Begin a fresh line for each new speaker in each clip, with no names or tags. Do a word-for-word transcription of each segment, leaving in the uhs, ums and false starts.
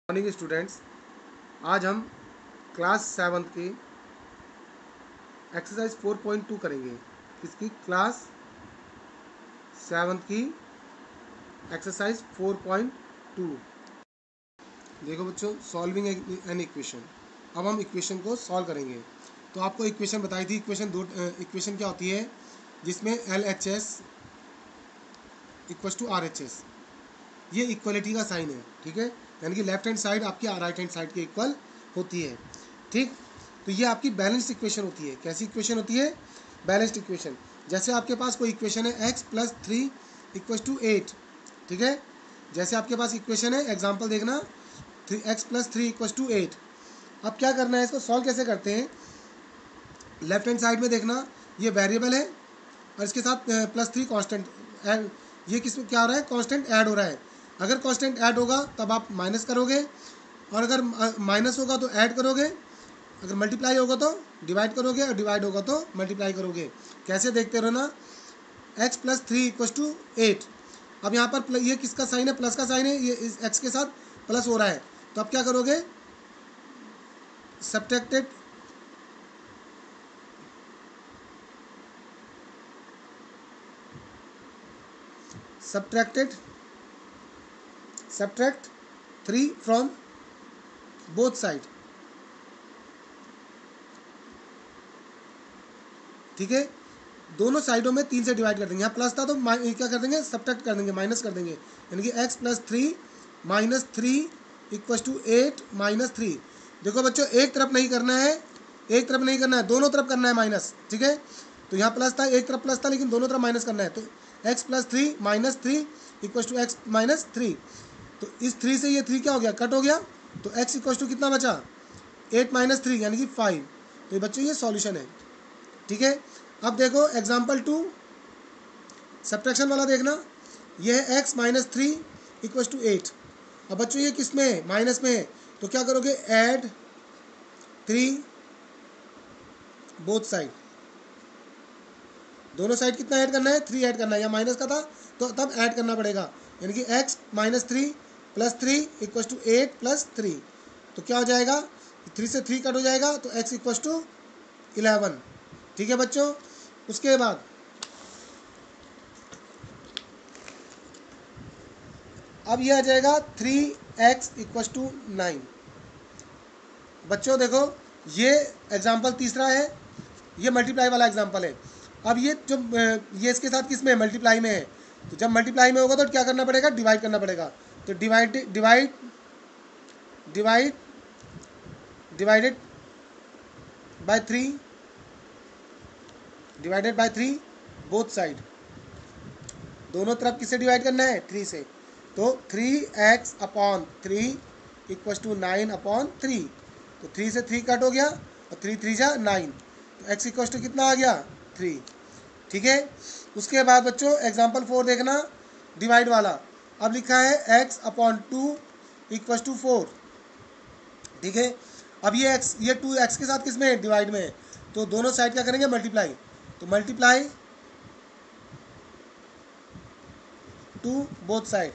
Morning students, आज हम class seventh की एक्सरसाइज फोर पॉइंट टू करेंगे। इसकी क्लास सेवन्थ की एक्सरसाइज फोर पॉइंट टू। देखो बच्चों, सॉल्विंग एन इक्वेशन। अब हम इक्वेशन को सॉल्व करेंगे। तो आपको इक्वेशन बताई थी। इक्वेशन दो इक्वेशन क्या होती है जिसमें L H S equal to R H S, ये इक्वलिटी का साइन है। ठीक है, यानी कि लेफ्ट हैंड साइड आपकी राइट हैंड साइड के इक्वल होती है। ठीक, तो ये आपकी बैलेंस्ड इक्वेशन होती है। कैसी इक्वेशन होती है? Balanced equation. जैसे आपके पास कोई इक्वेशन है x plus three equal to eight. ठीक है, जैसे आपके पास इक्वेशन है, एग्जांपल देखना, three x plus three equal to eight. अब क्या करना है, इसको सॉल्व कैसे करते हैं? लेफ्ट हैंड साइड में देखना, ये वेरिएबल है और इसके साथ प्लस थ्री कॉन्स्टेंट ऐड। ये किस में क्या हो रहा है? कांस्टेंट ऐड हो रहा है। अगर कांस्टेंट ऐड होगा तब आप माइनस करोगे, और अगर माइनस होगा तो ऐड करोगे, अगर मल्टीप्लाई होगा तो डिवाइड करोगे, और डिवाइड होगा तो मल्टीप्लाई करोगे। कैसे देखते रहो ना, x plus three equal to eight. अब यहाँ पर ये किसका साइन है? प्लस का साइन है। ये इस एक्स के साथ प्लस हो रहा है, तो अब क्या करोगे? Subtracted subtracted subtract three from both side. ठीक है, दोनों साइडों में तीन से डिवाइड कर देंगे। यहाँ प्लस था तो क्या कर देंगे? सब्ट्रैक्ट कर देंगे, माइनस कर देंगे। यानी कि x plus three minus three equal to eight minus three. देखो बच्चों, एक तरफ नहीं करना है, एक तरफ नहीं करना है, दोनों तरफ करना है माइनस। ठीक है, तो यहाँ प्लस था, एक तरफ प्लस था, लेकिन दोनों तरफ माइनस करना है। तो x plus three minus three equal to x minus three. तो इस थ्री से ये थ्री क्या हो गया? कट हो गया। तो एक्स इक्वल टू कितना बचा? एट माइनस थ्री, यानी कि फाइव। तो ये बच्चों ये सॉल्यूशन है। ठीक है, अब देखो एग्जाम्पल टू, सब्ट्रैक्शन वाला देखना। ये है x minus three equal to eight. अब बच्चों ये किस में है? माइनस में है। तो क्या करोगे? Add three both side. दोनों साइड कितना ऐड करना है? थ्री ऐड करना है। या माइनस का था तो तब ऐड करना पड़ेगा, यानी कि x minus three plus three equal to eight plus three. तो क्या हो जाएगा? थ्री से थ्री कट हो जाएगा, तो एक्स इक्वल टू इलेवन। ठीक है बच्चों, उसके बाद अब ये आ जाएगा three x equal to nine. बच्चों देखो, ये एग्जाम्पल तीसरा है, ये मल्टीप्लाई वाला एग्जाम्पल है। अब ये जो ये इसके साथ किस में है? मल्टीप्लाई में है। तो जब मल्टीप्लाई में होगा तो क्या करना पड़ेगा? डिवाइड करना पड़ेगा। तो divide divide divide divided by three, divided by three both side. दोनों तरफ किससे डिवाइड करना है? थ्री से। तो three x upon three equal to nine upon three. तो थ्री से थ्री कट हो गया, और थ्री थ्री जा नाइन। तो एक्स इक्वल टू कितना आ गया? थ्री। ठीक है, उसके बाद बच्चों एग्जाम्पल फोर देखना, डिवाइड वाला। अब लिखा है x upon two equal to four. ठीक है, अब ये एक्स, ये टू एक्स के साथ किस में है? डिवाइड में है। तो दोनों साइड क्या करेंगे? मल्टीप्लाई। तो मल्टीप्लाई टू बोथ साइड।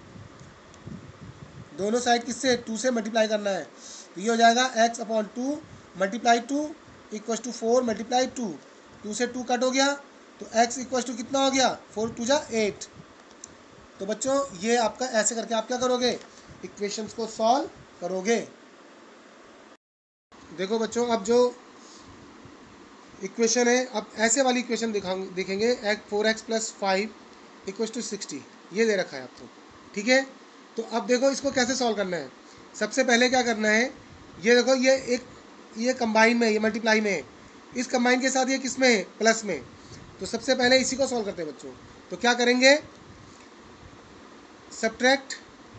दोनों साइड किससे? टू से मल्टीप्लाई करना है। तो ये हो जाएगा x upon two multiply two equal to four multiply two. Two से टू कट हो गया, तो एक्स इक्वल टू कितना हो गया? फोर टू जा एट। तो बच्चों ये आपका ऐसे करके आप क्या करोगे? इक्वेशंस को सॉल्व करोगे। देखो बच्चों, अब जो इक्वेशन है, अब ऐसे वाली इक्वेशन दिखाऊंगे देखेंगे। X four x plus five equal to sixty, ये दे रखा है आपको। ठीक है, तो अब देखो इसको कैसे सॉल्व करना है। सबसे पहले क्या करना है, ये देखो, ये एक ये कंबाइन में, ये मल्टीप्लाई में है। इस कंबाइन के साथ ये किस में है? प्लस में। तो सबसे पहले इसी को सॉल्व करते हैं बच्चों। तो क्या करेंगे? Subtract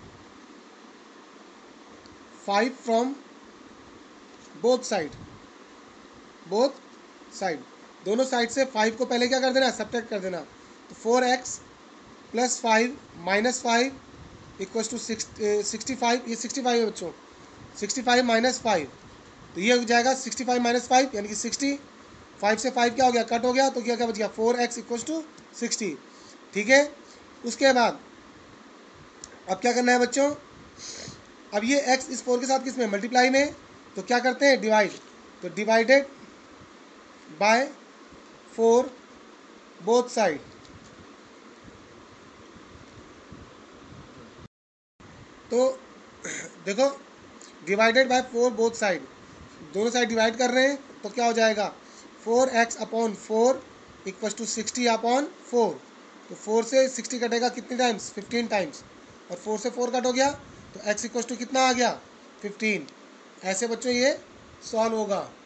five from both side. Both side, दोनों साइड से फाइव को पहले क्या कर देना? सब्ट्रैक्ट कर देना। तो four x plus five minus five equal to sixty five. ये सिक्सटी फाइव है बच्चों, सिक्सटी फाइव माइनस फाइव। तो ये हो जाएगा सिक्सटी फाइव माइनस फाइव, यानी कि सिक्सटी। फाइव से फाइव क्या हो गया? कट हो गया। तो क्या क्या बच गया? Four x equal to sixty. ठीक है, उसके बाद अब क्या करना है बच्चों? अब ये x इस फोर के साथ किस में मल्टीप्लाई में, तो क्या करते हैं डिवाइड, तो divided by four both side. तो देखो divided by four both side, दोनों साइड डिवाइड कर रहे हैं तो क्या हो जाएगा four x upon four equal to sixty upon four. तो फोर से सिक्सटी कटेगा कितने टाइम्स, फिफ्टीन टाइम्स, और फोर से फोर कट हो गया तो x इक्वल टू कितना आ गया फिफ्टीन। ऐसे बच्चों ये सॉल्व होगा।